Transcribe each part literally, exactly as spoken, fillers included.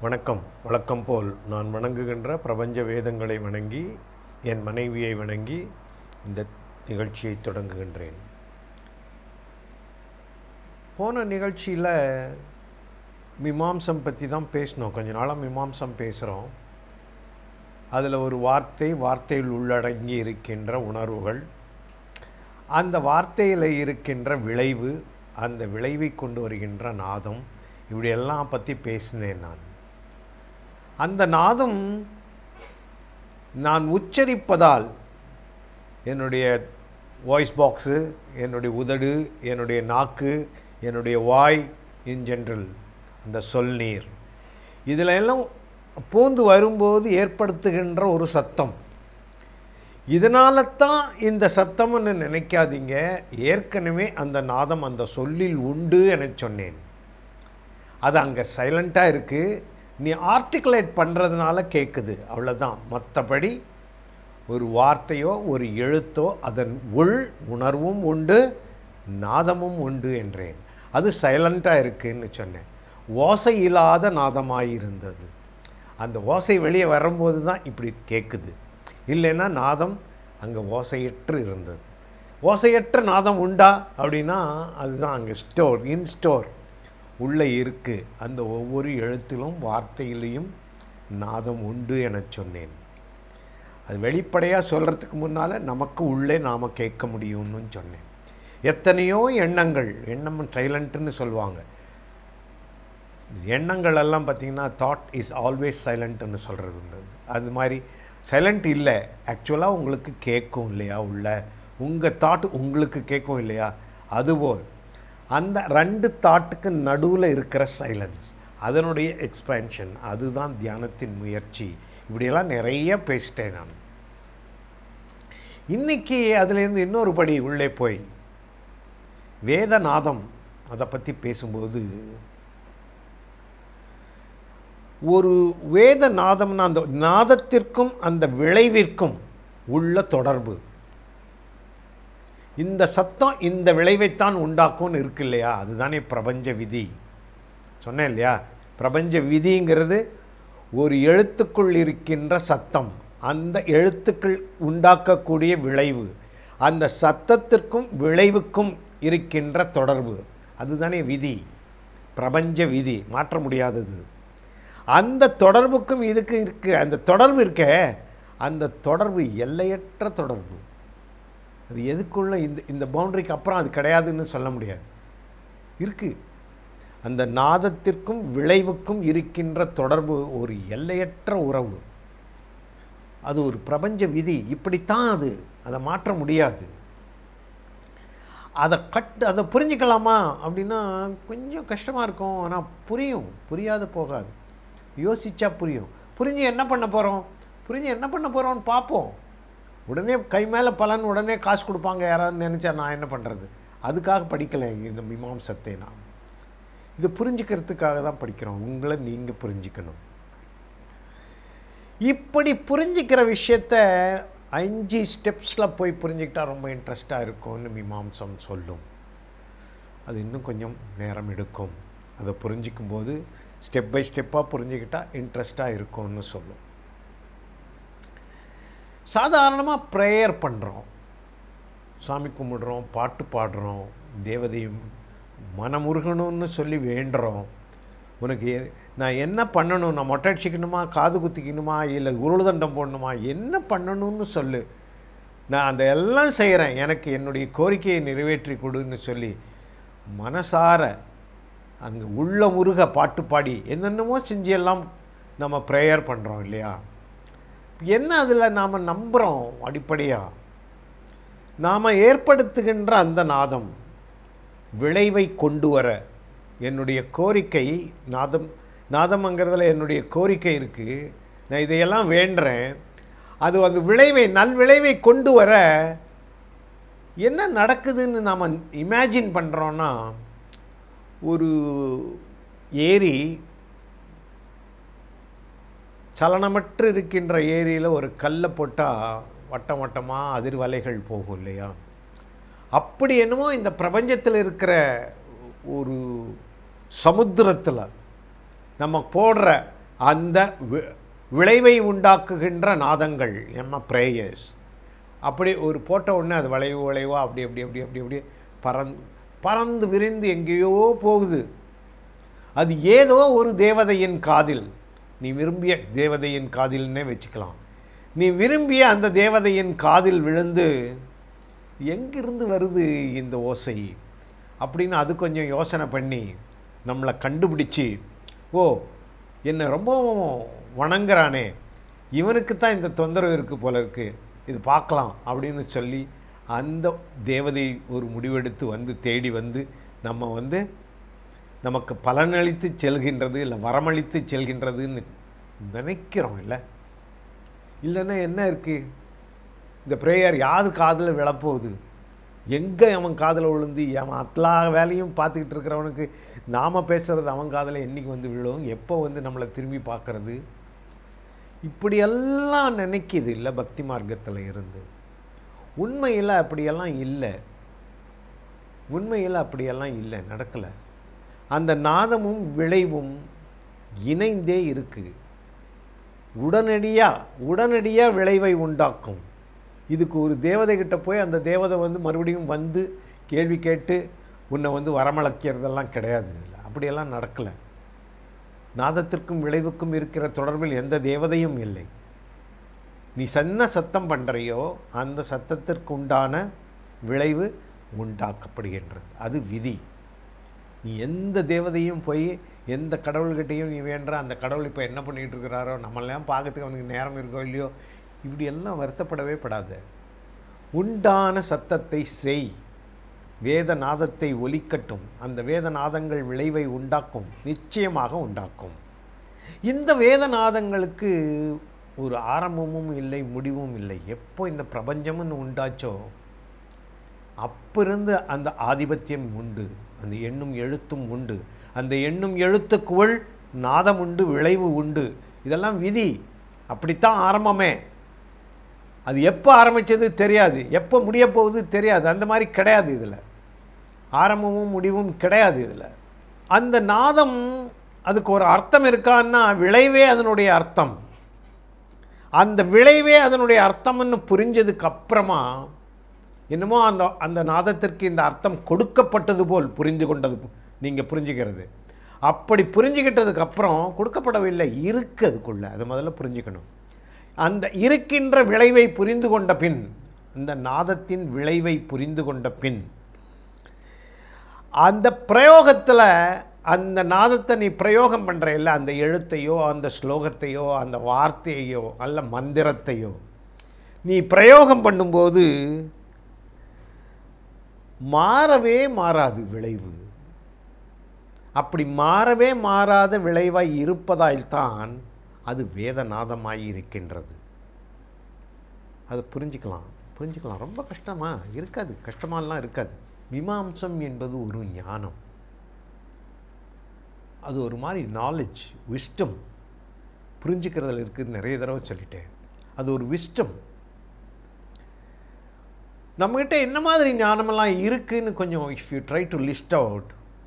வணக்கம். வழக்கம் போல் நான் வணங்குகின்ற பிரபஞ்ச வேதங்களை வணங்கி என் மனைவியை வணங்கி இந்த நிகழ்ச்சியை தொடங்குகின்றேன். போன நிகழ்ச்சியில் மீமாம்சம் பற்றி தான் பேசினோம். கொஞ்ச நாளாக மீமாம்சம் பேசுகிறோம். அதில் ஒரு வார்த்தை, வார்த்தையில் உள்ளடங்கி இருக்கின்ற உணர்வுகள், அந்த வார்த்தையில் இருக்கின்ற விளைவு, அந்த விளைவை கொண்டு வருகின்ற நாதம், இப்படியெல்லாம் பற்றி பேசினேன். நான் அந்த நாதம் நான் உச்சரிப்பதால் என்னுடைய வாய்ஸ் பாக்ஸு, என்னுடைய உதடு, என்னுடைய நாக்கு, என்னுடைய வாய், இன் ஜென்ரல் அந்த சொல் நீர், இதில் எல்லாம் பூந்து வரும்போது ஏற்படுத்துகின்ற ஒரு சத்தம். இதனால தான் இந்த சத்தம்னு நினைக்காதீங்க. ஏற்கனவே அந்த நாதம் அந்த சொல்லில் உண்டு என சொன்னேன். அது அங்கே சைலண்ட்டாக இருக்குது. நீ ஆர்டிகுலேட் பண்ணுறதுனால கேட்குது, அவ்வளோதான். மற்றபடி ஒரு வார்த்தையோ ஒரு எழுத்தோ அதன் உள் உணர்வும் உண்டு, நாதமும் உண்டு என்றேன். அது சைலண்ட்டாக இருக்குதுன்னு சொன்னேன். ஓசை இல்லாத நாதமாயிருந்தது. அந்த ஓசை வெளியே வரும்போது தான் இப்படி கேட்குது. இல்லைன்னா நாதம் அங்கே ஓசையற்று இருந்தது. ஓசையற்ற நாதம் உண்டா அப்படின்னா அதுதான் அங்கே ஸ்டோர், இன் ஸ்டோர் உள்ளே இருக்குது. அந்த ஒவ்வொரு எழுத்திலும் வார்த்தையிலையும் நாதம் உண்டு என சொன்னேன். அது வெளிப்படையாக சொல்கிறதுக்கு முன்னால் நமக்கு உள்ளே நாம் கேட்க முடியும்னு சொன்னேன். எத்தனையோ எண்ணங்கள், எண்ணம் சைலண்ட்டுன்னு சொல்லுவாங்க. எண்ணங்கள் எல்லாம் பார்த்திங்கன்னா தாட் இஸ் ஆல்வேஸ் சைலண்ட்டுன்னு சொல்கிறது உண்டு. அது மாதிரி சைலண்ட் இல்லை, ஆக்சுவலாக உங்களுக்கு கேட்கும் இல்லையா, உள்ள உங்கள் தாட் உங்களுக்கு கேட்கும் இல்லையா. அதுபோல் அந்த ரெண்டு தாட்டுக்கு நடுவில் இருக்கிற சைலன்ஸ், அதனுடைய எக்ஸ்பேன்ஷன், அதுதான் தியானத்தின் முயற்சி. இப்படியெல்லாம் நிறைய பேசிட்டேன் நான். இன்றைக்கி அதுலேருந்து இன்னொரு படி உள்ளே போய் வேதநாதம் அதை பற்றி பேசும்போது, ஒரு வேத நாதம்னா அந்த நாதத்திற்கும் அந்த விளைவிற்கும் உள்ள தொடர்பு. இந்த சத்தம் இந்த விளைவைத்தான் உண்டாக்கும்னு இருக்கு இல்லையா, அதுதானே பிரபஞ்ச விதி. சொன்னேன் இல்லையா, பிரபஞ்ச விதிங்கிறது ஒரு எழுத்துக்குள் இருக்கின்ற சத்தம், அந்த எழுத்துக்கள் உண்டாக்கக்கூடிய விளைவு, அந்த சத்தத்திற்கும் விளைவுக்கும் இருக்கின்ற தொடர்பு, அதுதானே விதி, பிரபஞ்ச விதி, மாற்ற முடியாதது. அந்த தொடர்புக்கும் இதுக்கு இருக்க அந்த தொடர்பு இருக்க, அந்த தொடர்பு எல்லையற்ற தொடர்பு. அது எதுக்குள்ள இந்த இந்த பவுண்டரிக்கு அப்புறம் அது கிடையாதுன்னு சொல்ல முடியாது, இருக்குது. அந்த நாதத்திற்கும் விளைவுக்கும் இருக்கின்ற தொடர்பு ஒரு எல்லையற்ற உறவு. அது ஒரு பிரபஞ்ச விதி, இப்படித்தான் அது, அதை மாற்ற முடியாது. அதை கட் அதை புரிஞ்சிக்கலாமா அப்படின்னா கொஞ்சம் கஷ்டமாக இருக்கும். ஆனால் புரியும், புரியாது போகாது. யோசித்தா புரியும். புரிஞ்சு என்ன பண்ண போகிறோம், புரிஞ்சு என்ன பண்ண போகிறோம்னு பார்ப்போம். உடனே கை மேலே பலன், உடனே காசு கொடுப்பாங்க யாராவது நினச்சா நான் என்ன பண்ணுறது? அதுக்காக படிக்கலை இந்த மீமாம்சத்தை. நான் இது புரிஞ்சுக்கிறதுக்காக தான் படிக்கிறோம். உங்களை நீங்கள் புரிஞ்சிக்கணும். இப்படி புரிஞ்சிக்கிற விஷயத்த அஞ்சு ஸ்டெப்ஸில் போய் புரிஞ்சுக்கிட்டா ரொம்ப இன்ட்ரெஸ்டாக இருக்கும்னு மீமாம்சம் சொல்லும். அது இன்னும் கொஞ்சம் நேரம் எடுக்கும். அதை புரிஞ்சிக்கும்போது ஸ்டெப் பை ஸ்டெப்பாக புரிஞ்சுக்கிட்டால் இன்ட்ரெஸ்டாக இருக்கும்னு சொல்லும். சாதாரணமாக ப்ரேயர் பண்ணுறோம், சாமி கும்பிடுறோம், பாட்டு பாடுறோம், தேவதையும் மனமுருகணும்னு சொல்லி வேண்டுறோம். உனக்கு நான் என்ன பண்ணணும், நான் மொட்டை அடிச்சிக்கணுமா, காது குத்திக்கணுமா, இல்லை உருளுதண்டம் போடணுமா, என்ன பண்ணணும்னு சொல்லு, நான் அந்த எல்லாம் செய்கிறேன், எனக்கு என்னுடைய கோரிக்கையை நிறைவேற்றி கொடுன்னு சொல்லி மனசார அங்கே உள்ள முருக பாட்டு பாடி என்னென்னமோ செஞ்சு எல்லாம் நம்ம ப்ரேயர் பண்ணுறோம் இல்லையா. என்ன அதில் நாம் நம்புகிறோம்? அடிப்படையாக நாம் ஏற்படுத்துகின்ற அந்த நாதம் விளைவை கொண்டு வர, என்னுடைய கோரிக்கை நாதம், நாதம்ங்கிறதுல என்னுடைய கோரிக்கை இருக்குது, நான் இதையெல்லாம் வேண்டுறேன், அது அந்த விளைவை, நல்விளைவை கொண்டு வர என்ன நடக்குதுன்னு நாம் இமேஜின் பண்ணுறோன்னா, ஒரு ஏரி, சலனமற்று இருக்கின்ற ஏரியில் ஒரு கல்லை போட்டால் வட்டம் வட்டமாக அதிர்வலைகள் போகும் இல்லையா. அப்படி என்னமோ இந்த பிரபஞ்சத்தில் இருக்கிற ஒரு சமுத்திரத்தில் நம்ம போடுற அந்த விளைவை உண்டாக்குகின்ற நாதங்கள் நம்ம ப்ரேயர்ஸ். அப்படி ஒரு போட்ட உடனே அது வளைவு வளைவா அப்படி அப்படி அப்படி அப்படி அப்படி பறந்து பறந்து விரிந்து எங்கேயோ போகுது. அது ஏதோ ஒரு தேவதையின் காதில், நீ விரும்பிய தேவதையின் காதில்னே வச்சுக்கலாம், நீ விரும்பிய அந்த தேவதையின் காதில் விழுந்து எங்கிருந்து வருது இந்த ஓசை அப்படின்னு அது கொஞ்சம் யோசனை பண்ணி நம்மளை கண்டுபிடிச்சி, ஓ என்னை ரொம்ப வணங்குறானே, இவனுக்கு தான் இந்த தொந்தரவு இருக்குது போல இருக்குது, இது பார்க்கலாம் அப்படின்னு சொல்லி அந்த தேவதை ஒரு முடிவெடுத்து வந்து தேடி வந்து நம்ம வந்து நமக்கு பலனளித்து செல்கின்றது இல்லை வரமளித்து செல்கின்றதுன்னு நினைக்கிறோம். இல்லை இல்லைன்னா என்ன இருக்குது, இந்த ப்ரேயர் யாரு காதில் விழப்போகுது, எங்கே அவன் காதில் விழுந்து அவன் எல்லா வேலையும் பார்த்துக்கிட்டு இருக்கிறவனுக்கு நாம் பேசுகிறது அவன் காதில் என்றைக்கு வந்து விழும், எப்போ வந்து நம்மளை திரும்பி பார்க்குறது, இப்படியெல்லாம் நினைக்கிது இல்லை பக்தி மார்க்கத்தில் இருந்து. உண்மையில் அப்படியெல்லாம் இல்லை, உண்மையில் அப்படியெல்லாம் இல்லை, நடக்கலை. அந்த நாதமும் விளைவும் இணைந்தே இருக்குது. உடனடியாக உடனடியாக விளைவை உண்டாக்கும். இதுக்கு ஒரு தேவதை கிட்ட போய் அந்த தேவதை வந்து மறுபடியும் வந்து கேள்வி கேட்டு உன்னை வந்து வரமளக்கிறதெல்லாம் கிடையாது. இல்லை, அப்படியெல்லாம் நடக்கலை. நாதத்திற்கும் விளைவுக்கும் இருக்கிற தொடர்பில் எந்த தேவதையும் இல்லை. நீ என்ன சத்தம் பண்ணுறியோ அந்த சத்தத்திற்கு உண்டான விளைவு உண்டாக்கப்படுகின்றது. அது விதி. நீ எந்த தேவதையும் போய் எந்த கடவுள்கிட்டையும் நீ வேண்ட அந்த கடவுள் இப்போ என்ன பண்ணிகிட்டு இருக்கிறாரோ, நம்மளாம் பார்க்கறதுக்கு அவனுக்கு நேரம் இருக்கோ இல்லையோ, இப்படியெல்லாம் வருத்தப்படவே படாது. உண்டான சத்தத்தை செய், வேதநாதத்தை ஒலிக்கட்டும். அந்த வேதநாதங்கள் விளைவை உண்டாக்கும், நிச்சயமாக உண்டாக்கும். இந்த வேதநாதங்களுக்கு ஒரு ஆரம்பமும் இல்லை, முடிவும் இல்லை. எப்போ இந்த பிரபஞ்சம்னு உண்டாச்சோ அப்பிருந்து அந்த ஆதிபத்தியம் உண்டு, அந்த எண்ணும் எழுத்தும் உண்டு. அந்த எண்ணும் எழுத்துக்குள் நாதம் உண்டு, விளைவு உண்டு. இதெல்லாம் விதி. அப்படித்தான் ஆரம்பமே. அது எப்போ ஆரம்பித்தது தெரியாது, எப்போ முடிய போகுது தெரியாது. அந்த மாதிரி கிடையாது. இதில் ஆரம்பமும் முடிவும் கிடையாது. இதில் அந்த நாதம் அதுக்கு ஒரு அர்த்தம் இருக்கான்னா விளைவே அதனுடைய அர்த்தம். அந்த விளைவே அதனுடைய அர்த்தம்னு புரிஞ்சதுக்கு அப்புறமா என்னமோ அந்த அந்த நாதத்திற்கு இந்த அர்த்தம் கொடுக்கப்பட்டது போல் புரிந்து கொண்டது நீங்கள் புரிஞ்சுக்கிறது. அப்படி புரிஞ்சுக்கிட்டதுக்கு அப்புறம் கொடுக்கப்படவில்லை, இருக்கு அதுக்குள்ள. அதை முதல்ல புரிஞ்சுக்கணும். அந்த இருக்கின்ற விளைவை புரிந்து கொண்ட பின், அந்த நாதத்தின் விளைவை புரிந்து கொண்ட பின், அந்த பிரயோகத்தில் அந்த நாதத்தை நீ பிரயோகம் பண்ணுற இல்லை, அந்த எழுத்தையோ அந்த ஸ்லோகத்தையோ அந்த வார்த்தையோ அல்ல மந்திரத்தையோ நீ பிரயோகம் பண்ணும்போது மாறவே மாறாது விளைவு. அப்படி மாறவே மாறாத விளைவாய் இருப்பதால்தான் அது வேதநாதமாய் இருக்கின்றது. அதை புரிஞ்சுக்கலாம் புரிஞ்சுக்கலாம் ரொம்ப கஷ்டமாக இருக்காது, கஷ்டமாலாம் இருக்காது. மீமாம்சம் என்பது ஒரு ஞானம், அது ஒரு மாதிரி நாலேஜ், விஸ்டம், புரிஞ்சுக்கிறதுல இருக்குது. நிறைய தடவை சொல்லிட்டேன், அது ஒரு விஸ்டம். நம்மகிட்ட என்ன மாதிரி ஞானமெல்லாம் இருக்குன்னு கொஞ்சம் if you try to list out.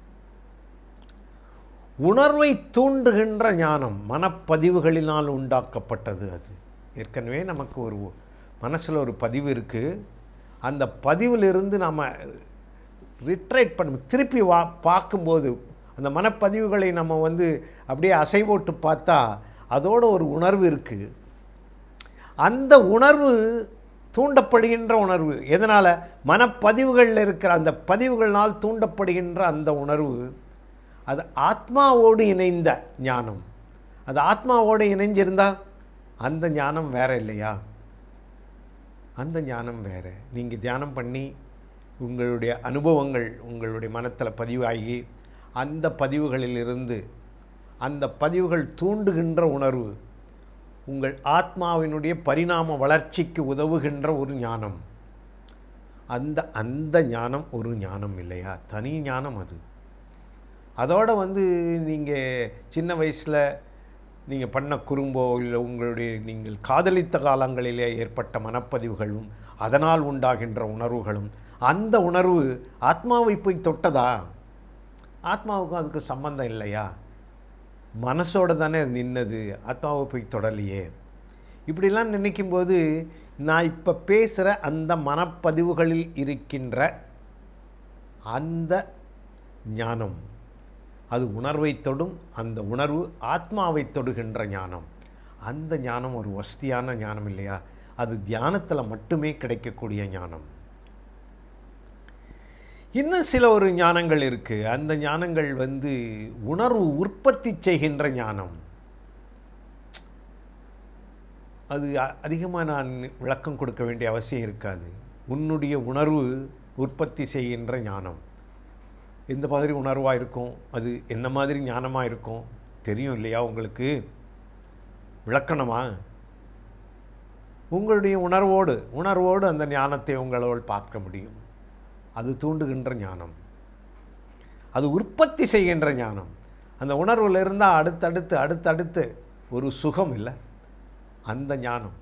உணர்வை தூண்டுகின்ற ஞானம் மனப்பதிவுகளினால் உண்டாக்கப்பட்டது. அது ஏற்கனவே நமக்கு ஒரு மனசில் ஒரு பதிவு இருக்குது. அந்த பதிவிலிருந்து நம்ம ரிட்ரைட் பண்ண திருப்பி வா பார்க்கும்போது அந்த மனப்பதிவுகளை நம்ம வந்து அப்படியே அசைவோட்டு பார்த்தா அதோட ஒரு உணர்வு இருக்குது. அந்த உணர்வு தூண்டப்படுகின்ற உணர்வு எதனால்? மனப்பதிவுகளில் இருக்கிற அந்த பதிவுகளினால் தூண்டப்படுகின்ற அந்த உணர்வு அது ஆத்மாவோடு இணைந்த ஞானம். அது ஆத்மாவோடு இணைஞ்சிருந்தால் அந்த ஞானம் வேற இல்லையா? அந்த ஞானம் வேறு. நீங்கள் தியானம் பண்ணி உங்களுடைய அனுபவங்கள் உங்களுடைய மனத்தில் பதிவாகி அந்த பதிவுகளிலிருந்து அந்த பதிவுகள் தூண்டுகின்ற உணர்வு உங்கள் ஆத்மாவினுடைய பரிணாம வளர்ச்சிக்கு உதவுகின்ற ஒரு ஞானம். அந்த அந்த ஞானம் ஒரு ஞானம் இல்லையா? தனி ஞானம் அது. அதோடு வந்து நீங்கள் சின்ன வயசில் நீங்கள் பண்ண குறும்போ இல்லை உங்களுடைய நீங்கள் காதலித்த காலங்களிலே ஏற்பட்ட மனப்பதிவுகளும் அதனால் உண்டாகின்ற உணர்வுகளும், அந்த உணர்வு ஆத்மாவை போய் தொட்டதா? ஆத்மாவுக்கும் அதுக்கு சம்பந்தம் இல்லையா? மனசோட தானே நின்னது, ஆத்மாவை போய் தொடலையே. இப்படிலாம் நினைக்கும்போது நான் இப்போ பேசுகிற அந்த மனப்பதிவுகளில் இருக்கின்ற அந்த ஞானம் அது உணர்வை தொடும். அந்த உணர்வு ஆத்மாவை தொடுகின்ற ஞானம். அந்த ஞானம் ஒரு வசதியான ஞானம் இல்லையா? அது தியானத்தில் மட்டுமே கிடைக்கக்கூடிய ஞானம். இன்னும் சில ஒரு ஞானங்கள் இருக்குது. அந்த ஞானங்கள் வந்து உணர்வு உற்பத்தி செய்கின்ற ஞானம். அது அதிகமாக நான் விளக்கம் கொடுக்க வேண்டிய அவசியம் இருக்காது. உன்னுடைய உணர்வு உற்பத்தி செய்கின்ற ஞானம் எந்த மாதிரி உணர்வாக இருக்கும், அது என்ன மாதிரி ஞானமாக இருக்கும் தெரியும் இல்லையா உங்களுக்கு? விளக்கணமா? உங்களுடைய உணர்வோடு உணர்வோடு அந்த ஞானத்தை உங்களால் பார்க்க முடியும். அது தூண்டுகின்ற ஞானம், அது உற்பத்தி செய்கின்ற ஞானம். அந்த உணர்வில் இருந்தால் அடுத்தடுத்து அடுத்தடுத்து ஒரு சுகம் இல்லை, அந்த ஞானம்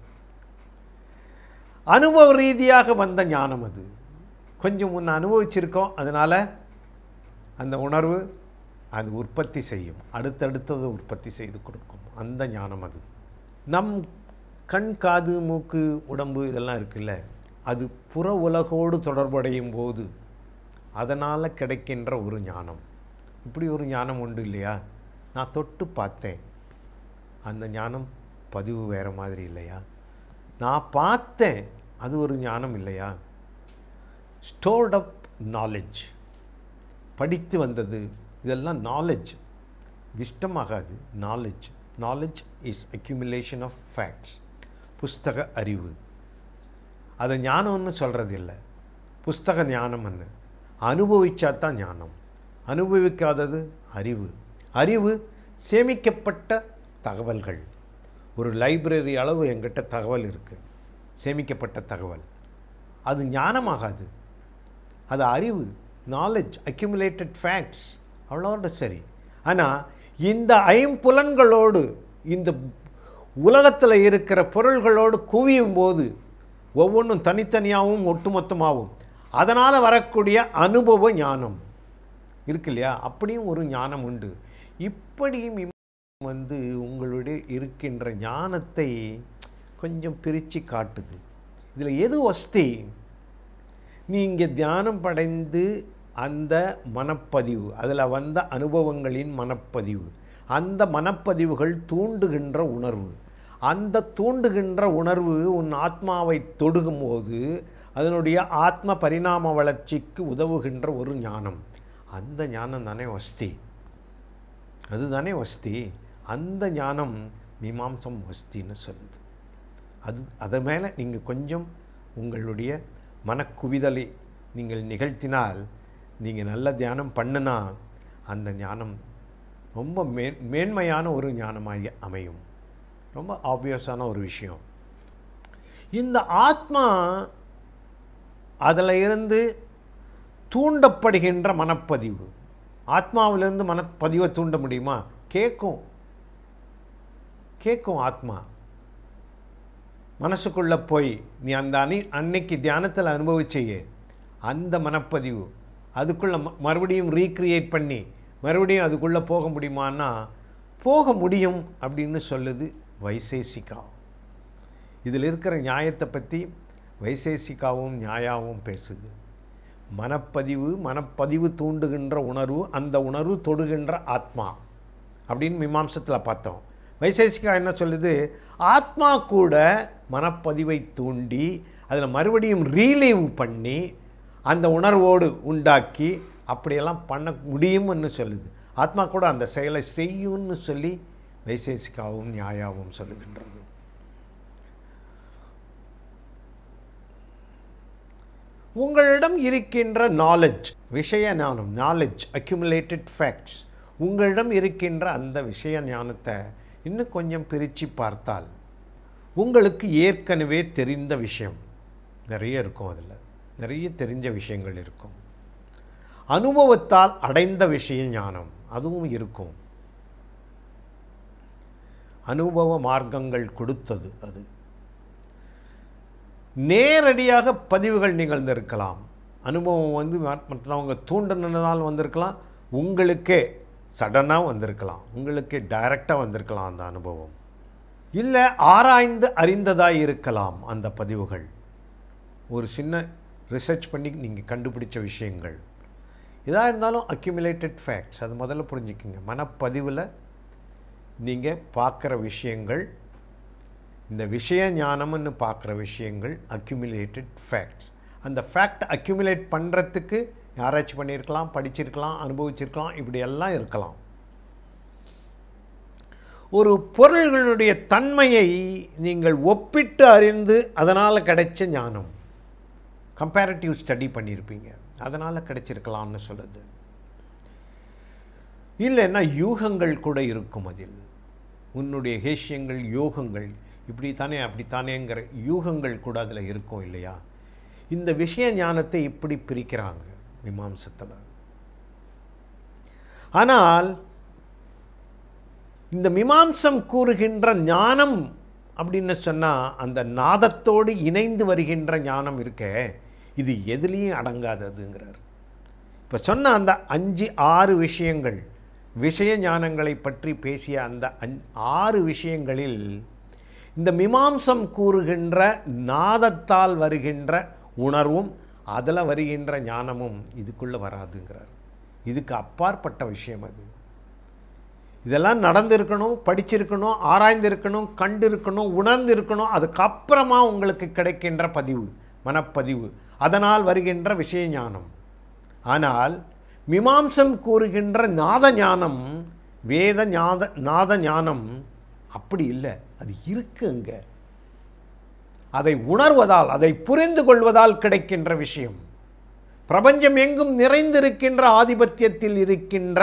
அனுபவ ரீதியாக வந்த ஞானம். அது கொஞ்சம் முன்ன அனுபவிச்சிருக்கோம், அதனால் அந்த உணர்வு அது உற்பத்தி செய்யும், அடுத்தடுத்தது உற்பத்தி செய்து கொடுக்கும். அந்த ஞானம் அது. நம் கண், காது, மூக்கு, உடம்பு இதெல்லாம் இருக்குல்ல, அது புற உலகோடு தொடர்படையும் போது அதனால் கிடைக்கின்ற ஒரு ஞானம். இப்படி ஒரு ஞானம் உண்டு இல்லையா? நான் தொட்டு பார்த்தேன், அந்த ஞானம் பதிவு வேறு மாதிரி இல்லையா? நான் பார்த்தேன், அது ஒரு ஞானம் இல்லையா? ஸ்டோர்ட் அப் நாலேஜ், படித்து வந்தது, இதெல்லாம் நாலேஜ். விஷ்டமாகாது. Knowledge knowledge is accumulation of facts. புஸ்தக அறிவு, அதை ஞானம்னு சொல்கிறது இல்லை. புஸ்தக ஞானம்னு அனுபவிச்சா தான் ஞானம். அனுபவிக்காதது அறிவு. அறிவு சேமிக்கப்பட்ட தகவல்கள். ஒரு லைப்ரரி அளவு எங்கிட்ட தகவல் இருக்குது, சேமிக்கப்பட்ட தகவல். அது ஞானமாகாது, அது அறிவு. நாலேஜ், அக்யூமுலேட்டட் ஃபேக்ட்ஸ், அவ்வளோட சரி. ஆனால் இந்த ஐம்புலன்களோடு இந்த உலகத்தில் இருக்கிற பொருள்களோடு குவியும் போது ஒவ்வொன்றும் தனித்தனியாகவும் ஒட்டுமொத்தமாகவும் அதனால் வரக்கூடிய அனுபவ ஞானம் இருக்கு இல்லையா? அப்படியும் ஒரு ஞானம் உண்டு. இப்படியும் வந்து உங்களுடைய இருக்கின்ற ஞானத்தை கொஞ்சம் பிரித்து காட்டுது. இதில் எது வஸ்தி? நீங்கள் தியானம் படைந்து அந்த மனப்பதிவு, அதில் வந்த அனுபவங்களின் மனப்பதிவு, அந்த மனப்பதிவுகள் தூண்டுகின்ற உணர்வு, அந்த தூண்டுகின்ற உணர்வு உன் ஆத்மாவை தொடுகும்போது அதனுடைய ஆத்ம பரிணாம வளர்ச்சிக்கு உதவுகின்ற ஒரு ஞானம். அந்த ஞானம் தானே வஸ்தி, அதுதானே வஸ்தி. அந்த ஞானம் மீமாம்சம் வஸ்தின்னு சொல்லுது. அது அதை மேலே நீங்கள் கொஞ்சம் உங்களுடைய மனக்குவிதலை நீங்கள் நிகழ்த்தினால், நீங்கள் நல்ல தியானம் பண்ணுனா அந்த ஞானம் ரொம்ப மே மேன்மையான ஒரு ஞானமாக அமையும். ரொம்ப ஆப்வியஸான ஒரு விஷயம். இந்த ஆத்மா அதில் இருந்து தூண்டப்படுகின்ற மனப்பதிவு, ஆத்மாவிலிருந்து மனப்பதிவை தூண்ட முடியுமா? கேட்கும் கேட்கும் ஆத்மா மனசுக்குள்ளே போய் நீ அந்த அணி அன்னைக்கு தியானத்தில் அனுபவிச்சையே அந்த மனப்பதிவு அதுக்குள்ளே மறுபடியும் ரீக்ரியேட் பண்ணி மறுபடியும் அதுக்குள்ளே போக முடியுமான்னா போக முடியும் அப்படின்னு சொல்லுது வைசேசிகா. இதில் இருக்கிற நியாயத்தை பற்றி வைசேசிகாவும் நியாயாவும் பேசுது. மனப்பதிவு, மனப்பதிவு தூண்டுகின்ற உணர்வு, அந்த உணர்வு தொடுகின்ற ஆத்மா அப்படின்னு மீமாம்சத்தில் பார்த்தோம். வைசேசிகா என்ன சொல்லுது? ஆத்மா கூட மனப்பதிவை தூண்டி அதில் மறுபடியும் ரீலீவ் பண்ணி அந்த உணர்வோடு உண்டாக்கி அப்படியெல்லாம் பண்ண முடியும்னு சொல்லுது. ஆத்மா கூட அந்த செயலை செய்யும்னு சொல்லி வைசேசிகாவும் நியாயாவும் சொல்லுகின்றது. உங்களிடம் இருக்கின்ற நாலேஜ், விஷய ஞானம், நாலேஜ், அக்யூமுலேட்டட் ஃபேக்ட்ஸ், உங்களிடம் இருக்கின்ற அந்த விஷய ஞானத்தை இன்னும் கொஞ்சம் பிரித்து பார்த்தால் உங்களுக்கு ஏற்கனவே தெரிந்த விஷயம் நிறைய இருக்கும். அதில் நிறைய தெரிஞ்ச விஷயங்கள் இருக்கும். அனுபவத்தால் அடைந்த விஷய ஞானம் அதுவும் இருக்கும். அனுபவ மார்க்கங்கள் கொடுத்தது. அது நேரடியாக பதிவுகள் நிகழ்ந்திருக்கலாம். அனுபவம் வந்து மற்றவங்க தூண்டினால் வந்திருக்கலாம். உங்களுக்கே சடனாக வந்திருக்கலாம், உங்களுக்கு டைரெக்டாக வந்திருக்கலாம் அந்த அனுபவம், இல்லை ஆராய்ந்து அறிந்ததாக இருக்கலாம் அந்த பதிவுகள், ஒரு சின்ன ரிசர்ச் பண்ணி நீங்கள் கண்டுபிடிச்ச விஷயங்கள். இதாக இருந்தாலும் அக்யூமுலேட்டட் ஃபேக்ட்ஸ். அது முதல்ல புரிஞ்சுக்கிங்க. மனப்பதிவில் நீங்கள் பார்க்குற விஷயங்கள், இந்த விஷய ஞானம்னு பார்க்குற விஷயங்கள் அக்யூமுலேட்டட் ஃபேக்ட்ஸ். அந்த ஃபேக்ட் அக்யூமுலேட் பண்ணுறதுக்கு ஆராய்ச்சி பண்ணியிருக்கலாம், படிச்சிருக்கலாம், அனுபவிச்சிருக்கலாம், இப்படியெல்லாம் இருக்கலாம். ஒரு பொருள்களுடைய தன்மையை நீங்கள் ஒப்பிட்டு அறிந்து அதனால் கிடைச்ச ஞானம், கம்பேரிட்டிவ் ஸ்டடி பண்ணியிருப்பீங்க, அதனால் கிடைச்சிருக்கலாம்னு சொல்லுது. இல்லைன்னா யூகங்கள் கூட இருக்கும். அதில் உன்னுடைய ஹேஷியங்கள், யோகங்கள், இப்படி தானே அப்படித்தானேங்கிற யூகங்கள் கூட அதில் இருக்கும் இல்லையா? இந்த விஷய ஞானத்தை இப்படி பிரிக்கிறாங்க மீமாம்சத்தில். ஆனால் இந்த மீமாம்சம் கூறுகின்ற ஞானம் அப்படின்னு சொன்னால் அந்த நாதத்தோடு இணைந்து வருகின்ற ஞானம் இருக்க, இது எதுலேயும் அடங்காததுங்கிறார். இப்போ சொன்ன அந்த அஞ்சு ஆறு விஷயங்கள், விஷய ஞானங்களை பற்றி பேசிய அந்த அஞ் ஆறு விஷயங்களில் இந்த மீமாம்சம் கூறுகின்ற நாதத்தால் வருகின்ற உணர்வும் அதில் வருகின்ற ஞானமும் இதுக்குள்ளே வராதுங்கிறார். இதுக்கு அப்பாற்பட்ட விஷயம் அது. இதெல்லாம் நடந்திருக்கணும், படிச்சிருக்கணும், ஆராய்ந்திருக்கணும், கண்டிருக்கணும், உணர்ந்திருக்கணும். அதுக்கப்புறமா உங்களுக்கு கிடைக்கின்ற பதிவு, மனப்பதிவு, அதனால் வருகின்ற விஷய ஞானம். ஆனால் மீமாம்சம் கூறுகின்ற நாத ஞானம், வேத ஞாத நாத ஞானம் அப்படி இல்லை. அது இருக்குங்க. அதை உணர்வதால், அதை புரிந்து கொள்வதால் கிடைக்கின்ற விஷயம். பிரபஞ்சம் எங்கும் நிறைந்திருக்கின்ற ஆதிபத்தியத்தில் இருக்கின்ற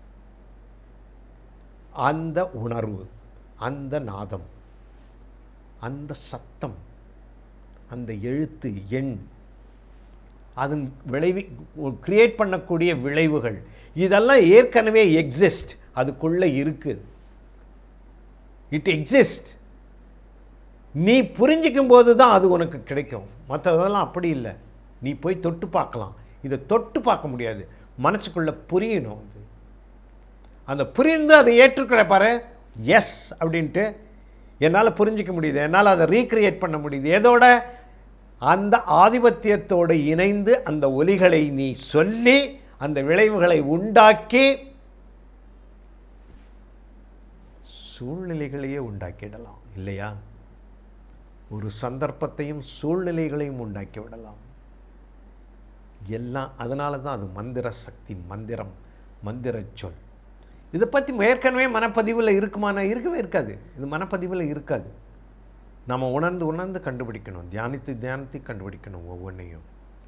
அந்த உணர்வு, அந்த நாதம், அந்த சத்தம், அந்த எழுத்து, எண், அதன் விளைவி கிரியேட் பண்ணக்கூடிய விளைவுகள், இதெல்லாம் ஏற்கனவே எக்ஸிஸ்ட், அதுக்குள்ளே இருக்குது. It exist. நீ புரிஞ்சிக்கும் போது தான் அது உனக்கு கிடைக்கும். மற்றதெல்லாம் அப்படி இல்லை. நீ போய் தொட்டு பார்க்கலாம், இதை தொட்டு பார்க்க முடியாது, மனசுக்குள்ளே புரியணும். இது அந்த புரிந்து அதை ஏற்றுக்கிற பாரு, எஸ் அப்படின்ட்டு என்னால் புரிஞ்சிக்க முடியுது, என்னால் அதை ரீக்ரியேட் பண்ண முடியுது. எதோட? அந்த ஆதிபத்தியத்தோடு இணைந்து அந்த ஒலிகளை நீ சொல்லி அந்த விளைவுகளை உண்டாக்கி சூழ்நிலைகளையே உண்டாக்கிடலாம் இல்லையா? ஒரு சந்தர்ப்பத்தையும் சூழ்நிலைகளையும் உண்டாக்கி விடலாம் எல்லாம். அதனால தான் அது மந்திர சக்தி, மந்திரம், மந்திர சொல். இதை பற்றி ஏற்கனவே மனப்பதிவில் இருக்குமானா? இருக்கவே இருக்காது. இது மனப்பதிவில் இருக்காது. நம்ம உணர்ந்து உணர்ந்து கண்டுபிடிக்கணும், தியானித்து தியானித்து கண்டுபிடிக்கணும் ஒவ்வொன்றையும்.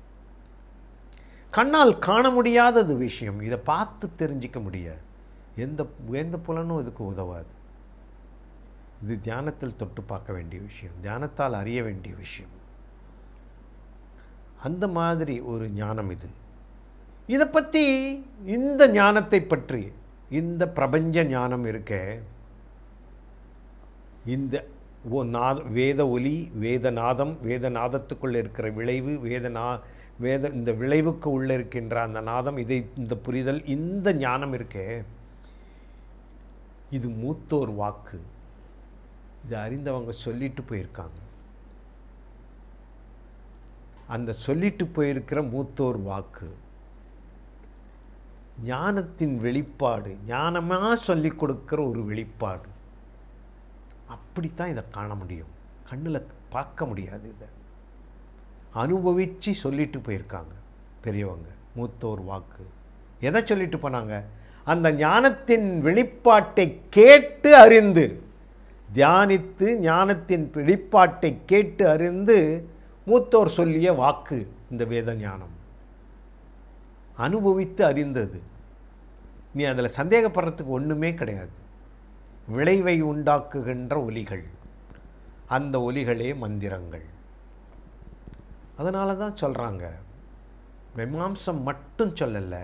கண்ணால் காண முடியாதது விஷயம், இதை பார்த்து தெரிஞ்சிக்க முடியாது. எந்த எந்த புலனும் இதுக்கு உதவாது. இது தியானத்தில் தொட்டு பார்க்க வேண்டிய விஷயம், தியானத்தால் அறிய வேண்டிய விஷயம். அந்த மாதிரி ஒரு ஞானம் இது. இதை பற்றி, இந்த ஞானத்தை பற்றி, இந்த பிரபஞ்ச ஞானம் இருக்க, இந்த ஓ நாத வேத ஒலி, வேத நாதம், வேத நாதத்துக்குள்ளே இருக்கிற விளைவு, வேத நா வேத இந்த விளைவுக்கு உள்ளே இருக்கின்ற அந்த நாதம், இதை இந்த புரிதல், இந்த ஞானம் இருக்கே, இது மூத்தோர் வாக்கு. இதை அறிந்தவங்க சொல்லிட்டு போயிருக்காங்க. அந்த சொல்லிட்டு போயிருக்கிற மூத்தோர் வாக்கு ஞானத்தின் வெளிப்பாடு, ஞானமாக சொல்லி கொடுக்குற ஒரு வெளிப்பாடு. அப்படித்தான் இதை காண முடியும், கண்ணில் பார்க்க முடியாது. இதை அனுபவித்து சொல்லிட்டு போயிருக்காங்க பெரியவங்க, மூத்தோர் வாக்கு. எதை சொல்லிட்டு போனாங்க? அந்த ஞானத்தின் வெளிப்பாட்டை கேட்டு அறிந்து, தியானித்து ஞானத்தின் வெளிப்பாட்டை கேட்டு அறிந்து மூத்தோர் சொல்லிய வாக்கு இந்த வேத ஞானம். அனுபவித்து அறிந்தது. நீ அதில் சந்தேகப்படுறதுக்கு ஒன்றுமே கிடையாது. விளைவை உண்டாக்குகின்ற ஒலிகள், அந்த ஒலிகளே மந்திரங்கள். அதனால தான் சொல்கிறாங்க, மீமாம்சம் மட்டும் சொல்லலை,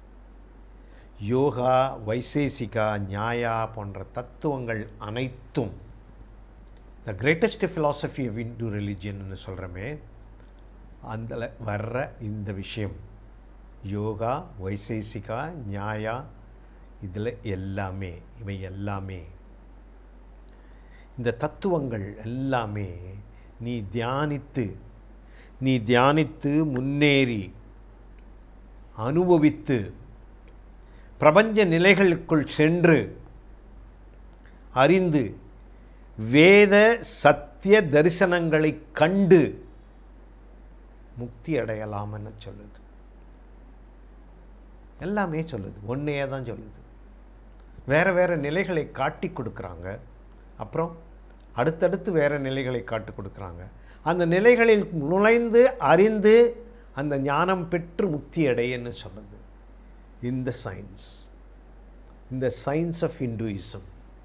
யோகா, வைசேசிகா, நியாயா போன்ற தத்துவங்கள் அனைத்தும், the greatest philosophy of Hindu ரிலிஜியன்னு சொல்கிறோமே, அதில் வர்ற இந்த விஷயம் யோகா, வைசேசிகா, நியாயா, இதில் எல்லாமே இவை எல்லாமே இந்த தத்துவங்கள் எல்லாமே நீ தியானித்து நீ தியானித்து முன்னேறி அனுபவித்து பிரபஞ்ச நிலைகளுக்குள் சென்று அறிந்து வேத சத்திய தரிசனங்களை கண்டு முக்தி அடையலாம்னு சொல்லுது. எல்லாமே சொல்லுது, ஒன்றையே தான் சொல்லுது. வேறு வேறு நிலைகளை காட்டி கொடுக்குறாங்க, அப்புறம் அடுத்தடுத்து வேறு நிலைகளை காட்டி கொடுக்குறாங்க. அந்த நிலைகளில் நுழைந்து அறிந்து அந்த ஞானம் பெற்று முக்தி அடையன்னு சொல்லுது. இந்த சயின்ஸ் இந்த சயின்ஸ் ஆஃப் ஹிந்துயிசம்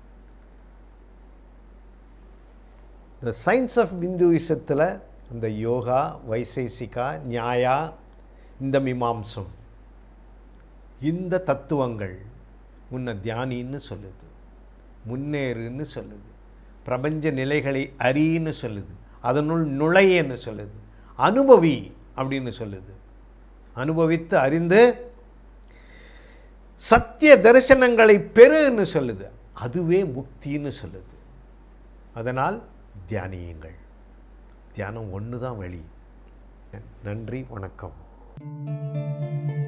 இந்த சயின்ஸ் ஆஃப் ஹிந்துயிசத்தில் இந்த யோகா, வைசேசிகா, நியாயா, இந்த மீமாம்சம், இந்த தத்துவங்கள் உன்னை தியானின்னு சொல்லுது, முன்னேறுன்னு சொல்லுது, பிரபஞ்ச நிலைகளை அறின்னு சொல்லுது, அதனுள் நுழையன்னு சொல்லுது, அனுபவி அப்படின்னு சொல்லுது. அனுபவித்து அறிந்து சத்திய தரிசனங்களை பெறுன்னு சொல்லுது. அதுவே முக்தின்னு சொல்லுது. அதனால் தியானியுங்கள். தியானம் ஒன்று தான் வழி. நன்றி, வணக்கம்.